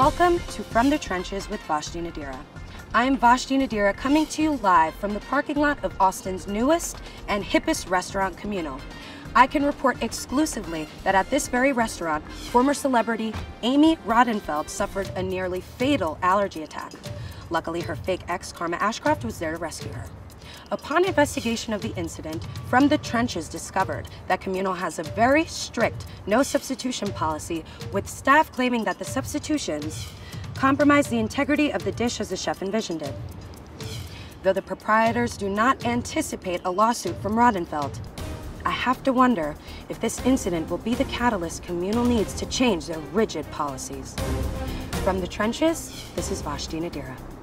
Welcome to From the Trenches with Vashti Nadira. I'm Vashti Nadira coming to you live from the parking lot of Austin's newest and hippest restaurant, Communal. I can report exclusively that at this very restaurant, former celebrity Amy Raudenfeld suffered a nearly fatal allergy attack. Luckily, her fake ex, Karma Ashcroft, was there to rescue her. Upon investigation of the incident, From the Trenches discovered that Communal has a very strict no substitution policy, with staff claiming that the substitutions compromise the integrity of the dish as the chef envisioned it. Though the proprietors do not anticipate a lawsuit from Raudenfeld, I have to wonder if this incident will be the catalyst Communal needs to change their rigid policies. From the Trenches, this is Vashti Nadira.